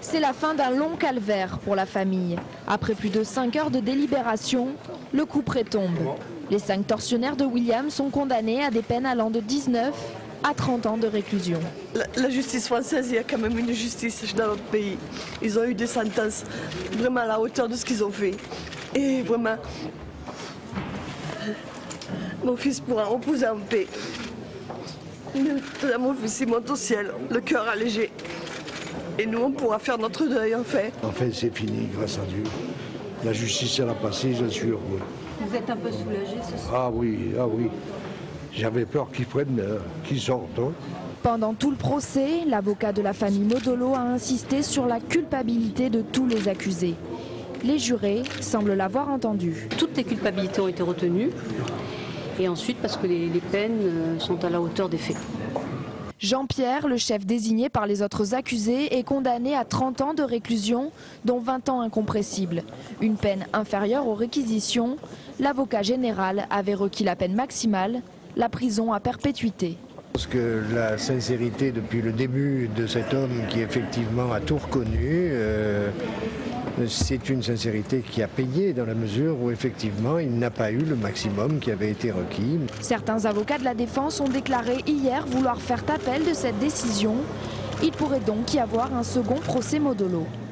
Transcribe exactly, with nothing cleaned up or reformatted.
C'est la fin d'un long calvaire pour la famille. Après plus de cinq heures de délibération, le coup près tombe. Les cinq tortionnaires de William sont condamnés à des peines allant de dix-neuf à trente ans de réclusion. La, la justice française, il y a quand même une justice dans notre pays. Ils ont eu des sentences vraiment à la hauteur de ce qu'ils ont fait. Et vraiment, mon fils pourra reposer en paix. Mon fils il monte au ciel, le cœur allégé. Et nous, on pourra faire notre deuil, en fait. En fait, c'est fini, grâce à Dieu. La justice, elle a passé, j'en suis heureux. Vous êtes un peu soulagé ce soir? Ah oui, ah oui. J'avais peur qu'ils prennent, euh, qu'ils sortent. Hein. Pendant tout le procès, l'avocat de la famille Modolo a insisté sur la culpabilité de tous les accusés. Les jurés semblent l'avoir entendu. Toutes les culpabilités ont été retenues. Et ensuite, parce que les, les peines sont à la hauteur des faits. Jean-Pierre, le chef désigné par les autres accusés, est condamné à trente ans de réclusion, dont vingt ans incompressibles. Une peine inférieure aux réquisitions. L'avocat général avait requis la peine maximale, la prison à perpétuité. Parce que la sincérité depuis le début de cet homme qui effectivement a tout reconnu, euh, c'est une sincérité qui a payé dans la mesure où effectivement il n'a pas eu le maximum qui avait été requis. Certains avocats de la défense ont déclaré hier vouloir faire appel de cette décision. Il pourrait donc y avoir un second procès Modolo.